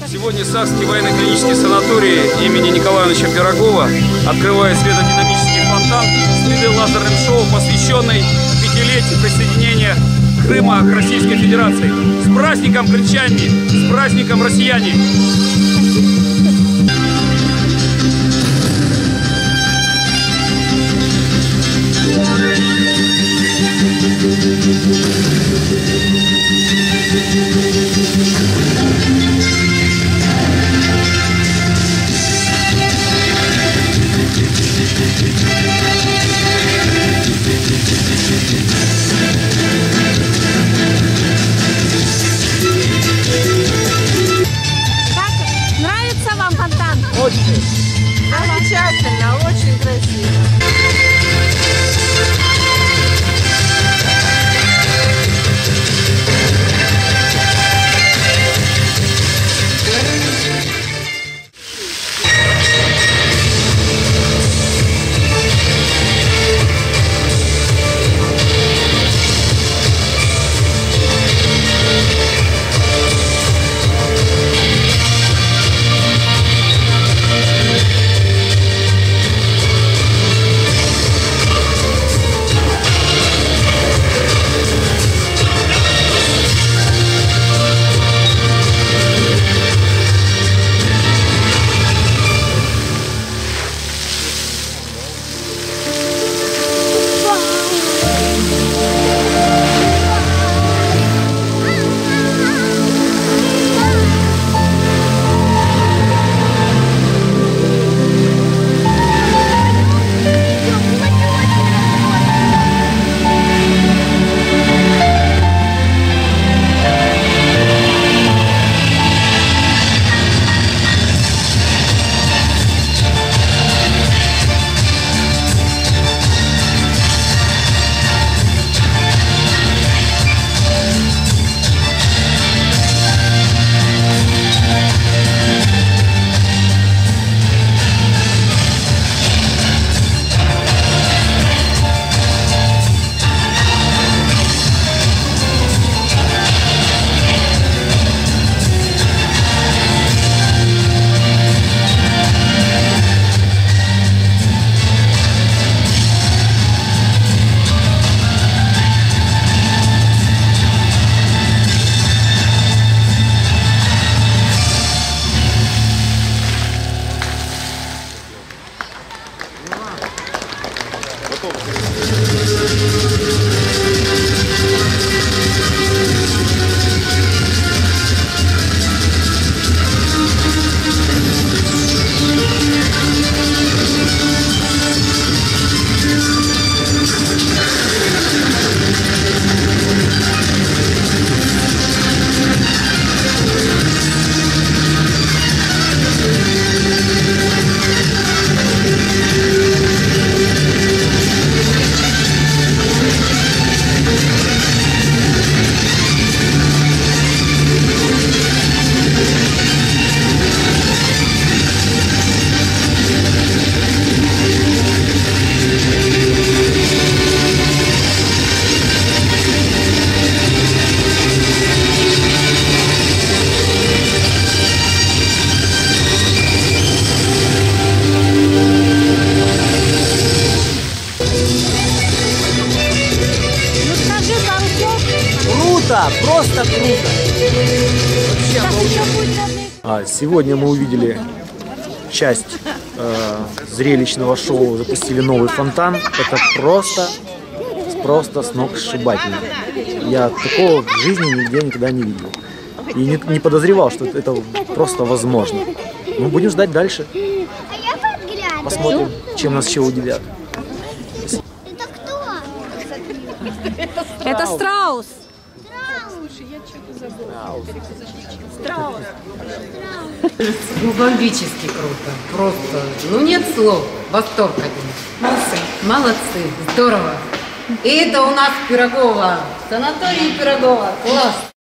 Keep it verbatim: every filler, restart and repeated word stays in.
Сегодня Сакский военно-клинический санаторий имени Николая Ивановича Пирогова открывает светодинамический фонтан с три дэ лазерным шоу, посвященный пятилетию присоединения Крыма к Российской Федерации. С праздником, крымчане! С праздником, россияне! Очень. Замечательно, очень красиво. Круто, просто круто. А, сегодня мы увидели часть э, зрелищного шоу, запустили новый фонтан. Это просто, просто сногсшибательно. Я такого в жизни нигде никогда не видел. И не, не подозревал, что это просто возможно. Мы будем ждать дальше. Посмотрим, чем нас еще удивят. Это кто? Это страус. Страус. Страус. Ну, бомбически круто. Просто, ну нет слов. Восторг один. Молодцы. Молодцы. Здорово. И это у нас Пирогова. Санаторий Пирогова. Класс.